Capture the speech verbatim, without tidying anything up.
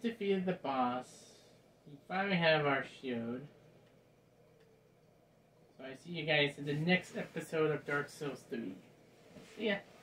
defeated the boss. We finally have our shield. So I see you guys in the next episode of Dark Souls three. See ya.